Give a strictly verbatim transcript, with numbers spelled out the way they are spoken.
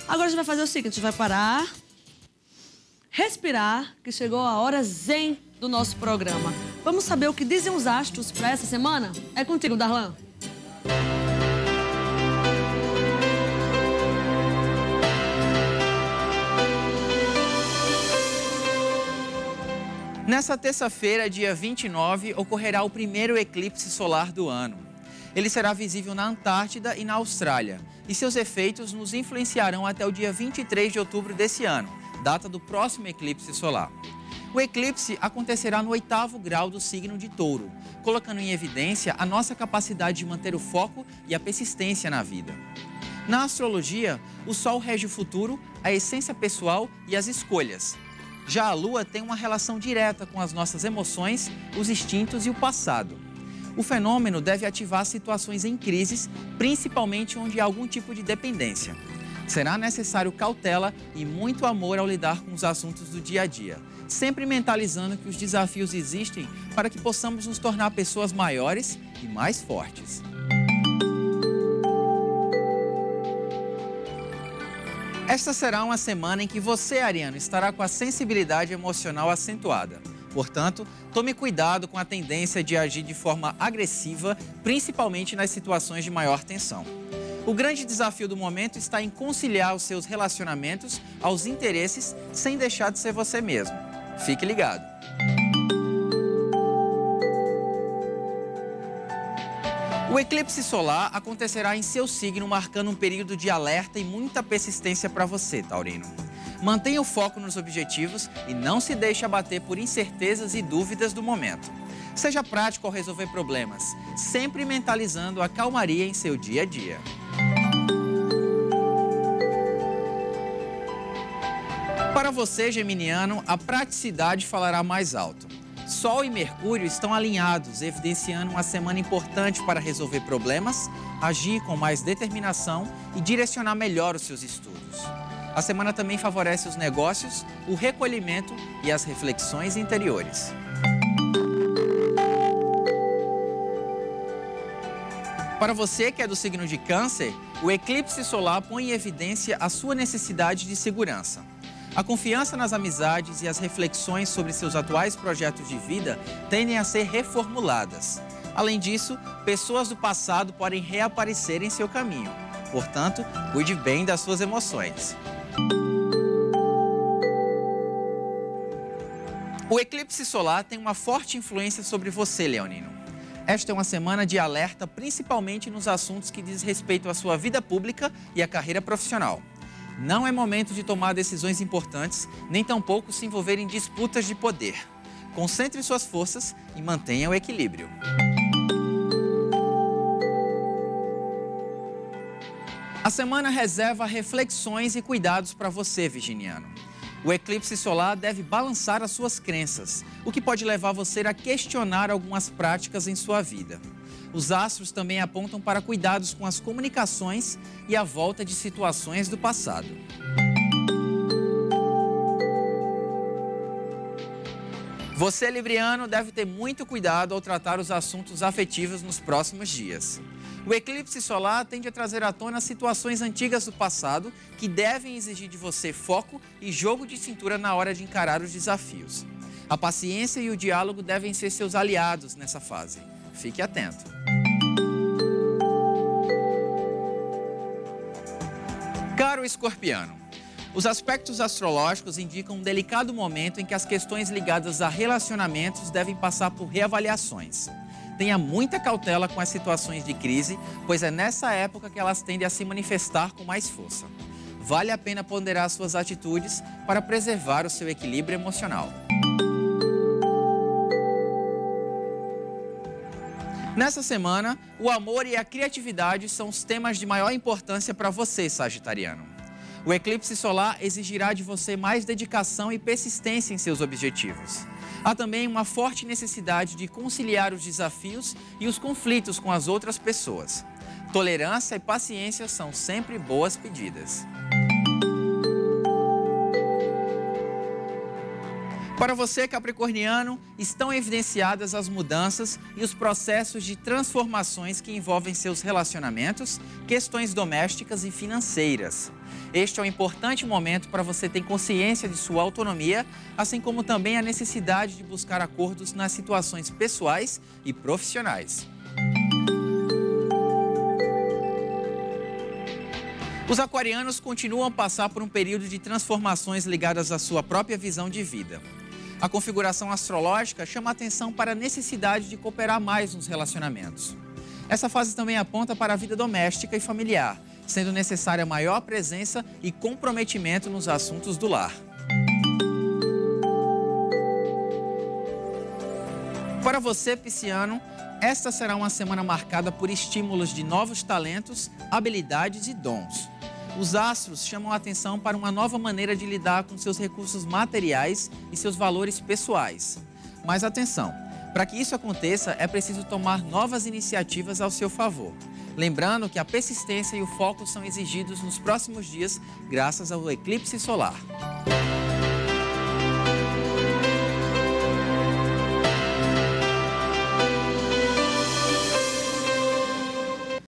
Agora a gente vai fazer o seguinte, a gente vai parar, respirar, que chegou a hora zen do nosso programa. Vamos saber o que dizem os astros para essa semana? É contigo, Darlan. Nessa terça-feira, dia vinte e nove, ocorrerá o primeiro eclipse solar do ano. Ele será visível na Antártida e na Austrália, e seus efeitos nos influenciarão até o dia vinte e três de outubro desse ano, data do próximo eclipse solar. O eclipse acontecerá no oitavo grau do signo de Touro, colocando em evidência a nossa capacidade de manter o foco e a persistência na vida. Na astrologia, o Sol rege o futuro, a essência pessoal e as escolhas. Já a Lua tem uma relação direta com as nossas emoções, os instintos e o passado. O fenômeno deve ativar situações em crises, principalmente onde há algum tipo de dependência. Será necessário cautela e muito amor ao lidar com os assuntos do dia a dia, sempre mentalizando que os desafios existem para que possamos nos tornar pessoas maiores e mais fortes. Esta será uma semana em que você, ariano, estará com a sensibilidade emocional acentuada. Portanto, tome cuidado com a tendência de agir de forma agressiva, principalmente nas situações de maior tensão. O grande desafio do momento está em conciliar os seus relacionamentos aos interesses sem deixar de ser você mesmo. Fique ligado! O eclipse solar acontecerá em seu signo, marcando um período de alerta e muita persistência para você, taurino. Mantenha o foco nos objetivos e não se deixe abater por incertezas e dúvidas do momento. Seja prático ao resolver problemas, sempre mentalizando a calmaria em seu dia a dia. Para você, geminiano, a praticidade falará mais alto. Sol e Mercúrio estão alinhados, evidenciando uma semana importante para resolver problemas, agir com mais determinação e direcionar melhor os seus estudos. A semana também favorece os negócios, o recolhimento e as reflexões interiores. Para você que é do signo de Câncer, o eclipse solar põe em evidência a sua necessidade de segurança. A confiança nas amizades e as reflexões sobre seus atuais projetos de vida tendem a ser reformuladas. Além disso, pessoas do passado podem reaparecer em seu caminho. Portanto, cuide bem das suas emoções. O eclipse solar tem uma forte influência sobre você, leonino. Esta é uma semana de alerta, principalmente nos assuntos que diz respeito à sua vida pública e à carreira profissional. Não é momento de tomar decisões importantes, nem tampouco se envolver em disputas de poder. Concentre suas forças e mantenha o equilíbrio. A semana reserva reflexões e cuidados para você, virginiano. O eclipse solar deve balançar as suas crenças, o que pode levar você a questionar algumas práticas em sua vida. Os astros também apontam para cuidados com as comunicações e a volta de situações do passado. Você, libriano, deve ter muito cuidado ao tratar os assuntos afetivos nos próximos dias. O eclipse solar tende a trazer à tona situações antigas do passado que devem exigir de você foco e jogo de cintura na hora de encarar os desafios. A paciência e o diálogo devem ser seus aliados nessa fase. Fique atento. Caro escorpiano, os aspectos astrológicos indicam um delicado momento em que as questões ligadas a relacionamentos devem passar por reavaliações. Tenha muita cautela com as situações de crise, pois é nessa época que elas tendem a se manifestar com mais força. Vale a pena ponderar suas atitudes para preservar o seu equilíbrio emocional. Nessa semana, o amor e a criatividade são os temas de maior importância para você, sagitariano. O eclipse solar exigirá de você mais dedicação e persistência em seus objetivos. Há também uma forte necessidade de conciliar os desafios e os conflitos com as outras pessoas. Tolerância e paciência são sempre boas pedidas. Para você, capricorniano, estão evidenciadas as mudanças e os processos de transformações que envolvem seus relacionamentos, questões domésticas e financeiras. Este é um importante momento para você ter consciência de sua autonomia, assim como também a necessidade de buscar acordos nas situações pessoais e profissionais. Os aquarianos continuam a passar por um período de transformações ligadas à sua própria visão de vida. A configuração astrológica chama a atenção para a necessidade de cooperar mais nos relacionamentos. Essa fase também aponta para a vida doméstica e familiar, sendo necessária maior presença e comprometimento nos assuntos do lar. Para você, pisciano, esta será uma semana marcada por estímulos de novos talentos, habilidades e dons. Os astros chamam a atenção para uma nova maneira de lidar com seus recursos materiais e seus valores pessoais. Mas atenção, para que isso aconteça é preciso tomar novas iniciativas ao seu favor. Lembrando que a persistência e o foco são exigidos nos próximos dias, graças ao eclipse solar.